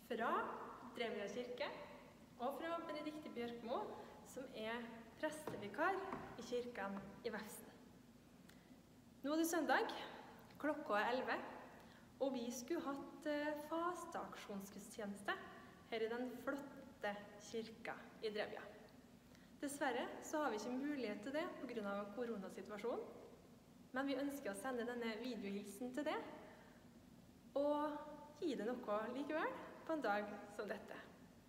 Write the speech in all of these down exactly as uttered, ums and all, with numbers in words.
fra Drevja kirke og fra Benedikte Bjørkmo, som er prestevikar i kirken i Vefsn. Nå er det søndag, klokka er elleve, og vi skulle hatt fasteaksjonsgudstjeneste her i den flotte kirka i Drevja. Dessverre så har vi ikke mulighet til det på grunn av koronasituasjonen, men vi ønsker å sende denne videohilsen til det, og gi det noe likevel på en dag som dette.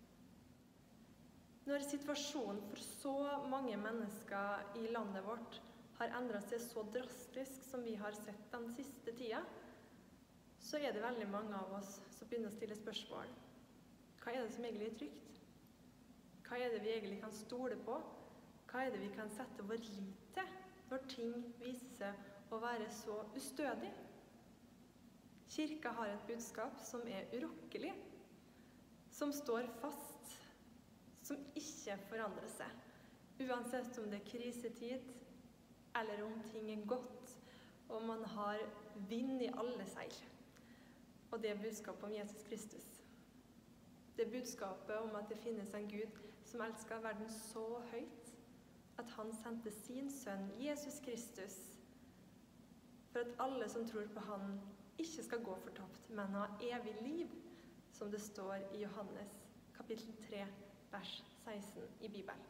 Når situasjonen for så mange mennesker i landet vårt har endret seg så drastisk som vi har sett den siste tida, så er det veldig mange av oss som begynner å stille spørsmål. Hva er det som egentlig er trygt? Hva er det vi egentlig kan stole på? Hva er det vi kan sette vår lit til når ting viser seg å være så ustødig? Kirka har et budskap som er urokkelig, som står fast, som ikke forandrer seg, uansett om det er krisetid, eller om ting er godt, og man har vind i alle seil. Og det er budskapet om Jesus Kristus. Det er budskapet om at det finnes en Gud som elsker verden så høyt, at han sendte sin sønn, Jesus Kristus, for at alle som tror på han ikke skal gå fortapt, men ha evig liv, som det står i Johannes kapittel tre, vers seksten i Bibelen.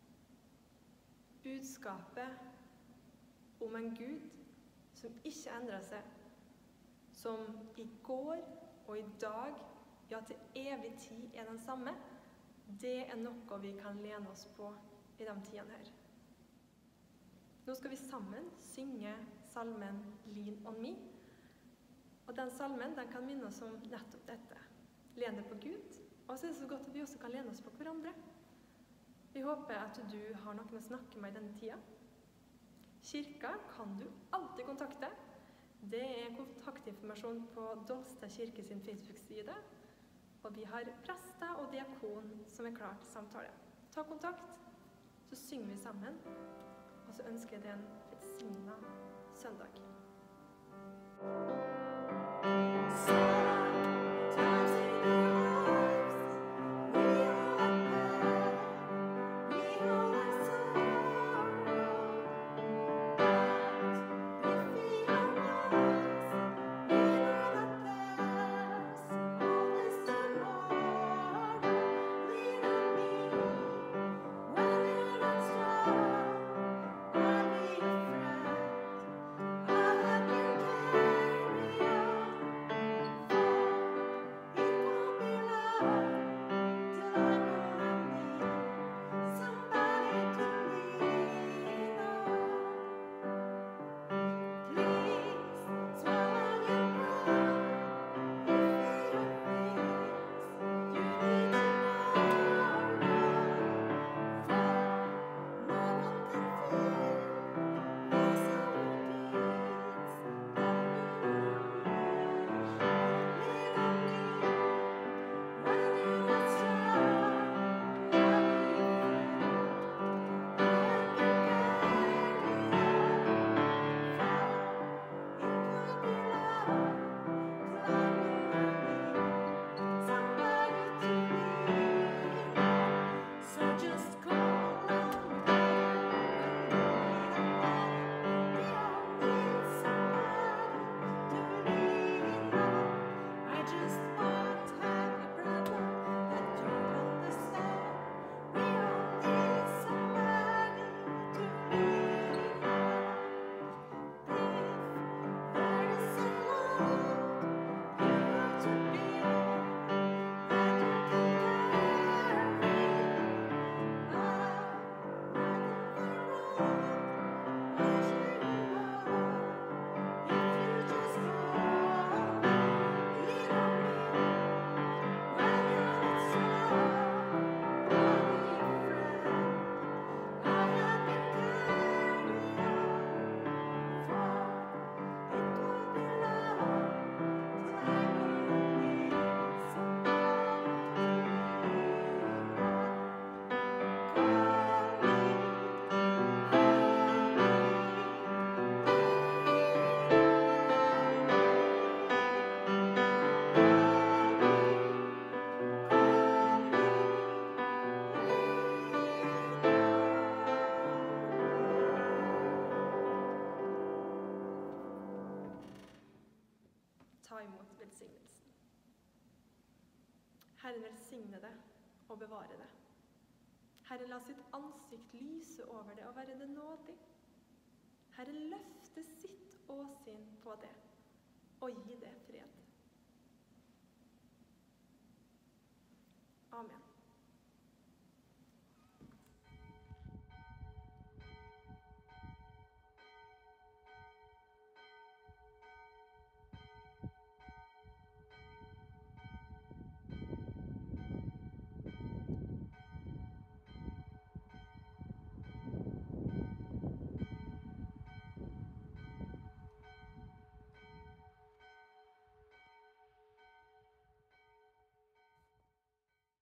Budskapet om en Gud som ikke endrer seg, som i går og i dag, ja til evig tid er den samme, det er noe vi kan lene oss på i de tidene her. Nå skal vi sammen synge salmen Lean on me, og den salmen den kan minne oss om nettopp dette. Lene på Gud, og så er det så godt at vi også kan lene oss på hverandre. Vi håper at du har noen å snakke med i denne tida. Kirka kan du alltid kontakte. Det er kontaktinformasjon på Dolstad kirke sin Facebook-side, og vi har prester og diakon som er klar til samtale. Ta kontakt, så synger vi sammen, og så ønsker jeg deg en velsignet søndag. Carry velsignelsen. Herren velsigne det og bevare det. Herren la sitt ansikt lyse over det og være det nådig. Herren løfte sitt åsyn på det og gi det fred. Amen.